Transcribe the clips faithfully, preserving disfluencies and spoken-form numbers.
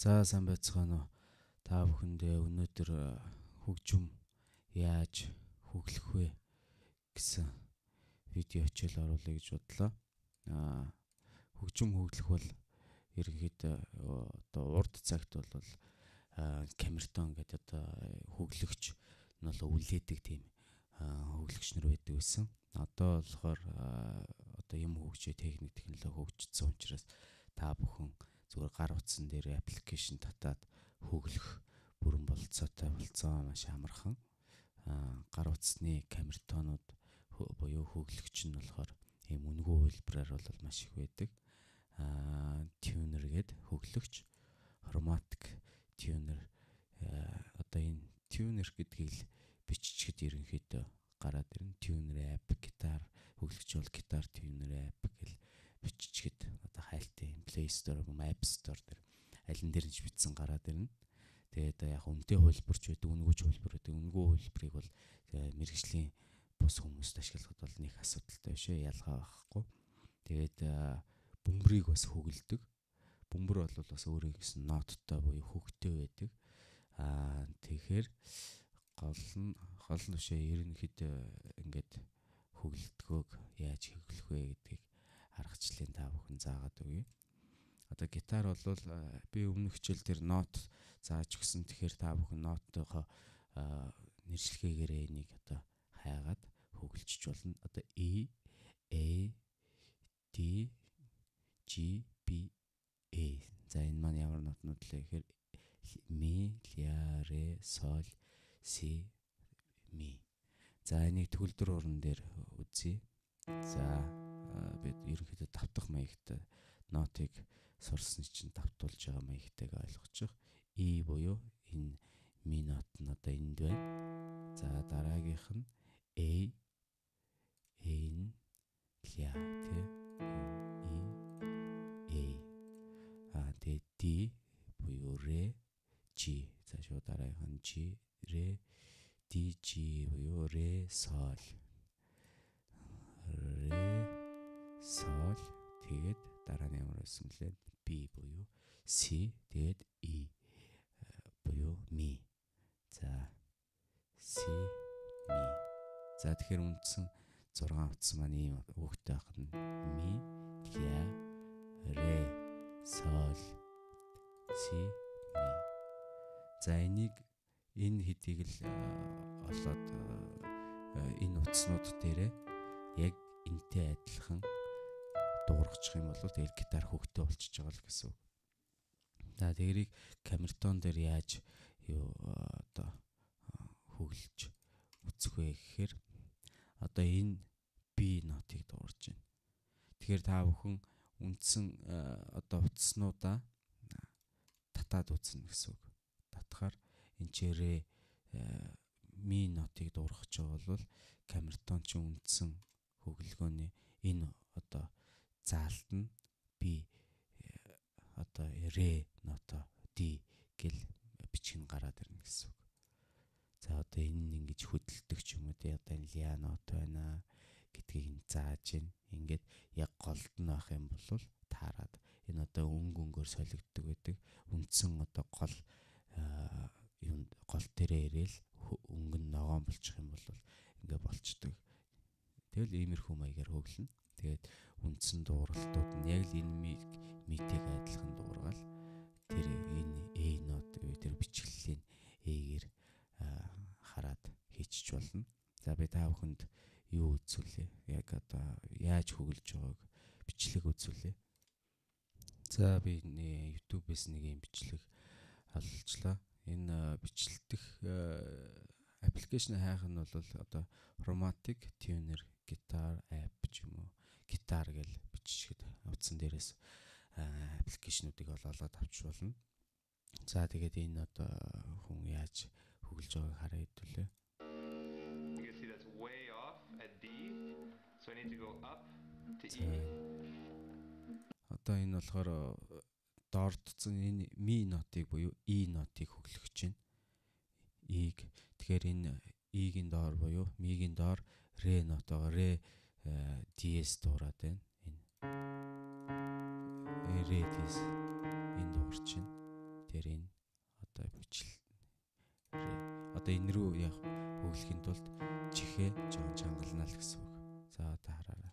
За сайн байцгаана уу. Та бүхэндээ өнөөдөр хөгжим яаж хөглөх вэ гэсэн видео хичээл оруулъя гэж бодлоо. Аа хөгжим хөглөх бол ерөнхийдөө одоо урд цагт бол камертон гэдэг одоо хөглөгч нь бол үлээдэг тийм хөглөгч нар байдаг байсан. Одоо болохоор одоо юм хөгжөө техник технологи хөгжсөн учраас та бүхэн зүгээр гар утсан дээр аппликейшн татаад хөглөх бүрэн болцоотой болцоо маш амархан. Гар утасны камертонууд буюу хөглөгч нь болохоор ийм үнэгүй хөлбраар бол маш их байдаг. Тюнер гээд хөглөгч, хроматик тюнер. Одоо энэ тюнер гэдгийг л биччихэд ерөнхийдөө гараад ирнэ. Тюнер app, гитар хөглөгч бол гитар тюнер app гэл биччихэд одоо хайлттай Play Store, App Store дээр алин дээр нь бичсэн гараад ирнэ. Тэгээд яг үнэтэй хөлбөрч байдаг, үнэгүй хөлбөр байдаг. Үнэгүй хөлбрийг бол мэргэжлийн бус хүмүүст ашиглахад бол нэг асуудалтай биш ээ, ялгаа байхгүй. Тэгээд бөмбөрийг бас хөглөдөг. Бөмбөр бол бас өөрөө гэсэн ноттой буюу хөгтэй байдаг. Аа тэгэхээр гол нь гол нь бишээ ерөнхийдөө ингээд хөглөлтгөөг яаж хөглөх вэ гэдгийг аргачлалын та бүхэн заагаад өгье. Одоо гитар бол би өмнөх хичээл дээр нот зааж өгсөн. Тэгэхээр та бүхэн ноттойгоо нэршлэгээрээ энийг одоо хайгаад хөглөж болно. Одоо E, A, D, G, B, A. За энэ маань ямар нотнууд лээ гэхээр ми, ля, ре, соль, си, ми. За энийг төгөлдөр уран дээр үзье. За бид ерөнхийдөө давтах маягтай нотыг сурсан чинь давтуулж байгаа маягтайг ойлгочих. E буюу энэ ми нот нь одоо энд байна. За дараагийнх нь A, A нь ля тий. E, A. А тэгээ D буюу ре, G. За шууд дараагийнх нь G, ре, D, G буюу ре, соль. Ре, соль. Тэгээд дараа нь ямар байсан блэ? B буюу C, тэгээд E буюу ми. За C, ми. За тэгэхээр үндсэн зургаан утсан маань ийм үгтэй байх нь ми, ля, ре, соль, си, ми. За энийг энэ хэдийг л олоод энэ утаснууд дээрээ яг энтэй адилхан дуургачих юм бол тэгэл гитар хөгтөө болчихж байгаа л гэсэн үг. За тэрийг камертон дээр яаж юу одоо хөглөж үзэх вэ гэхээр одоо энэ B нотыг дуурж байна. Тэгэхээр та бүхэн үндсэн одоо утаснуудаа татаад үзнэ гэсэн үг. Татахаар энэ чирээ ми нотыг дуургах ч бол камертон ч үндсэн хөглөгөөний энэ одоо заалт нь B одоо ре ното D гэл бичгэн гараад ирнэ гэсэн үг. За одоо энэ нь ингэж хөдөлдөг ч юм уу те одоо энэ ля нот байна гэдгийг нь зааж ийн. Ингээд яг голд нь байх юм бол таарад энэ одоо өнгө өнгөөр солигддог байдаг. Үндсэн одоо гол юм гол дээрээ ирээл өнгө нь ногоон болчих юм бол ингээ болчдөг. Тэгэл иймэрхүү маягаар хөглөнө. Тэгээд үндсэн дууралтууд нь яг л энэ митиг адилхан дуургаал тэр энэ A нот тэр бичгэллийн A-гээр хараад хийчих болно. За би та бүхэнд юу үзүүлээ? Яг одоо яаж хөглөж байгааг бичлэг үзүүлээ. За би YouTube-ээс нэг юм бичлэг олчлаа. Энэ бичлэгдэх аппликейшн хайх нь бол одоо Chromatic Tuner Guitar App ч юм уу гитар гэж биччихэд утсан дээрээс аппликейшнуудыг олоод авч болно. За тэгээд энэ одоо хүн яаж хөглөж байгааг хараа хэдүүлээ. Одоо энэ болохоор доордсон энэ ми нотыг буюу E нотыг хөглөх чинь. E-г тэгэхээр энэ E-гийн доор буюу ми-гийн доор ре нотоо ре диез дуурайд байна. Энэ ре диез энэ дуурч чинь. дээр энэ одоо бичил одоо энэ рүү яг хөглөхийн тулд чихээ жоон чангалнаа л гэсэн үг. За одоо хараарай.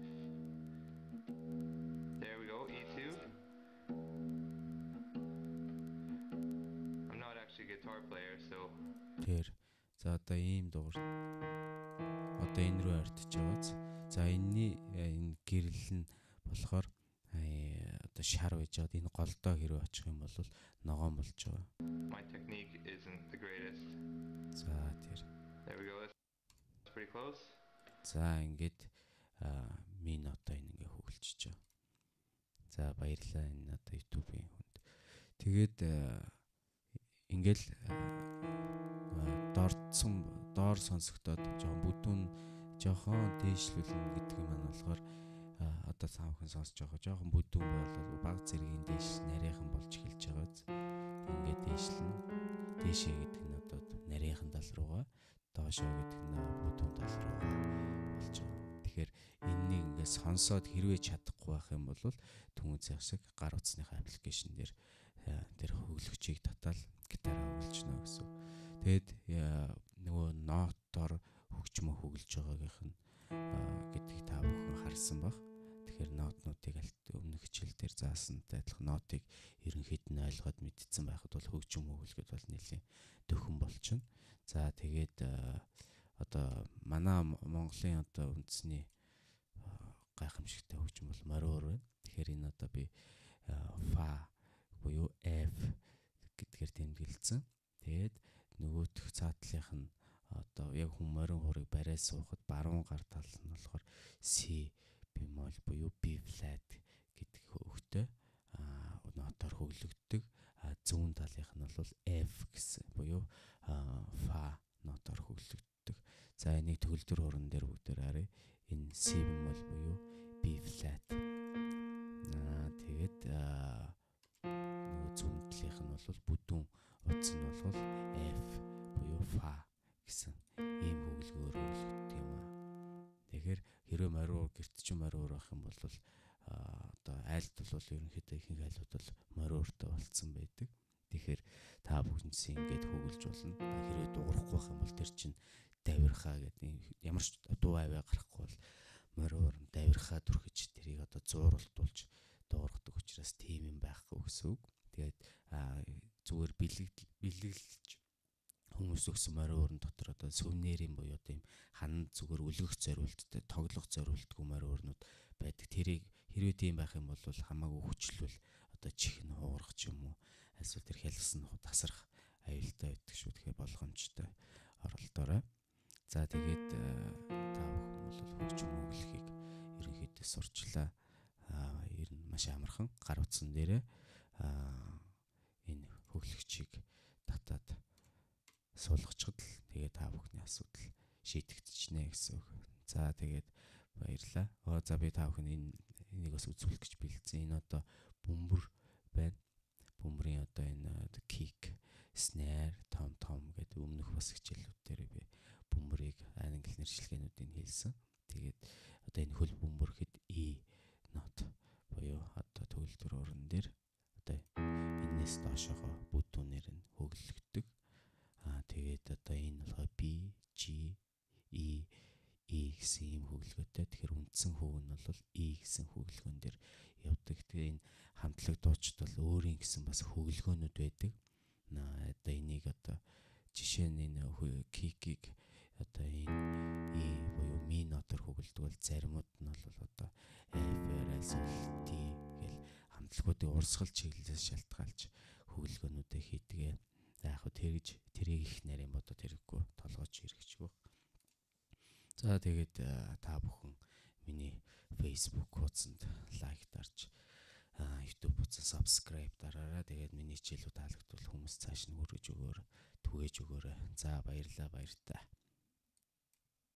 There we go, E two. I'm not actually a guitar player, so Тэр за одоо ийм дугаар одоо энэ рүү ардж байгааз. За энэний энэ гэрэл нь болохоор одоо шар байж байгаа. Энэ голдоо хэрэг очих юм бол ногоон болж байгаа. my technique isn't the greatest. За тэр. There we go. That's pretty close. За ингээд минь одоо энэ ингээ хөглөж байгаа. За баярлалаа энэ одоо YouTube-ийн хүнд. Тэгээд ингээл дордсон доор сонсогдоод жоохон бүдүүн жоохон дээшлүүлнэ гэдэг юм маань болохоор одоо саамхан сонсож байгаа жоохон бүдүүн болол баг зэргийн дээш нарийнхан болж эхэлж байгааз ингээд дээшлэн дээшээ гэдэг нь одоо нарийнхан тал руугаа доошоо гэдэг нь бүдүүн тал руугаа болж байгаа. Тэгэхээр энэнийг ингээд сонсоод хэрвээ чадахгүй байх юм бол түнцэх шиг гар утасныхаа аппликейшн дээр тэр хөглөгчийг татаал гитараа хөглөжнө гэсэн. Тэгэд нөгөө нотоор хөгжмөө хөглөж байгаагийнх нь гэдгийг та бүхэн харсан баг. Тэгэхээр нотнуудыг алт өмнөх хичээл дээр заасантай адилхан нотыг ерөнхийд нь ойлгоод мэдсэн байхад бол хөгжим хөглөхөд бол нэлийн дөхөн болчихно. За тэгээд одоо манай Монголын одоо үндэсний гайхамшигтай хөгжим бол мориор байна. Тэгэхээр энэ одоо би фа буюу F гэдгээр тэмдэглэсэн. Тэгээд нөгөөх цаатлынх нь одоо яг хүн морин хурыг барай суухад баруун гар тал нь болохоор C бемол буюу B flat гэдэг хөвгтэй а нотоор хөглөгддөг. А зүүн талынх нь бол F гэсэн буюу фа нотоор хөглөгддөг. За энийг төгөлдөр хуран дээр бүгдээр харъя. Энэ C бемол буюу B flat. Аа тэгээд нөгөө зүүн талынх нь бол бүдүүн утас нь бол F буюу фа гэсэн ийм хөглөгөөр хөглөгддөг юм аа. Тэгэхээр хэрвээ мориор гэрт ч мориор байх юм бол одоо айлт бол ерөнхийдөө ихэнх айлууд бол мориортой болцсон байдаг. Тэгэхээр та бүхнээс ингэж хөглөж болно. Хэрвээ дуурахгүй байх юм бол тэр чинь давирхаа гэдэг ямар ч дуу аваа гарахгүй бол мориор давирхаа түрхэж тэрийг одоо зууралтуулж дуургадаг учраас тийм юм байхгүй гэсэн үг. Тэгээд зүгээр бэлэглэж хүмүүс өгсөн мориорн дотор одоо сүвнэрийн буюу одоо юм ханад зүгээр үлгэх зориулттай тоглох зориултгүй мориорнууд байдаг. Тэрийг хэрвээ тийм байх юм бол хамаагүй хүчлвэл одоо чихэн хуурах ч юм уу эсвэл тэр хялгсан тасрах аюултай байдаг шүү. Тэгэхээр болгоомжтой оролдоорой. За тэгээд та бүхэн бол хөгжим хөглөхийг ерөнхийдөө сурчлаа. Аа ер нь маш амархан гар утсан дээрээ энэ хөглөгчийг татаад суулгачхад л тэгээд та бүхний асуудал шийдэгдчихнэ гэсэн үг. За тэгээд баярлалаа. Оо за би та бүхэн энэ энийг бас үзүүлэх гэж бэлдсэн. Энэ одоо бөмбөр байна. Бөмбөрийн одоо энэ kick, snare, tom tom гэдэг өмнөх бас хичээлүүд дээр би бөмбөрийг англи нэршилгээнүүдийг хэлсэн. Тэгээд одоо энэ хөл бөмбөрөд E нот буюу одоо төгөлдөр уран дээр одоо энэс доошогоо бүдүүнээр нь хөглөгддөг. Аа тэгээд одоо энэ болохоор B, G, E, E гэсэн ийм хөглөгөөтэй. Тэгэхээр үндсэн хөв нь бол E гэсэн хөглөгөөн дээр явдаг. Тэгээ энэ хамтлаг дуучид бол өөрийн гэсэн бас хөглөгөөнүүд байдаг. Аа одоо энийг одоо жишээ нь энэ kick-ийг одоо энэ E буюу ми нотоор хөглөдөг бол заримуд нь бол одоо F, эсвэл T гэл хамтлагуудын урсгал чиглэлээс шалтгаалж хөглөгөөнүүдээ хийдэг. Яг хөө тэрж тэрийг их нарийн бодоод хэрэггүй толгойч хэрэгжих. За тэгээд та бүхэн миний Facebook хуудсанд лайк дарж YouTube хуудсанд subscribe дараарай. Тэгээд миний хичээлүүд таалагдвал хүмүүс цааш нь хүргэж өгөөр түгээж өгөөрэй. За баярлалаа баяртай.